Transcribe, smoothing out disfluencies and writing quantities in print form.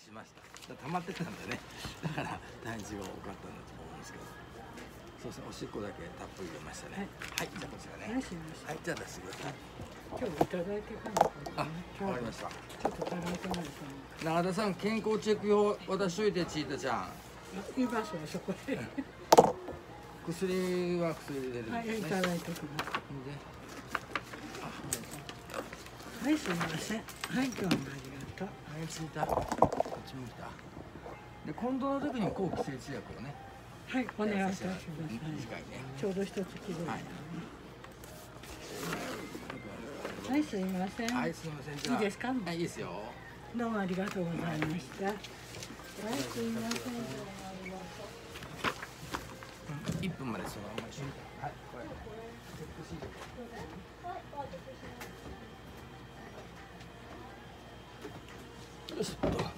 しました。溜まってたんでね、だから体重が多かったんだと思うんですけど、そうですね、おしっこだけたっぷり入れましたね。はい、じゃあこちらね。はい、じゃあ出してください。 今日いただいてからね。 わかりました。 ちょっと食べてないと永田さん、健康チェック表渡しといて、ちいたちゃん。 言いますわ、そこで。 薬は薬入れるんですね。 はい、いただいておきます。はい、すみません。はい、どうもありがとう。 はい、ついた。こっちも来た。で、今度の時に後期整地薬をね。 はい、お願いいたします。 短いね。 ちょうど一月ぐらい。はい、すみません。 はい、すみません。 いいですか。 はい、いいですよ。 どうもありがとうございました。はい、すみません。 1分までそのまま一緒に。はい、これ。チェックシート。よし、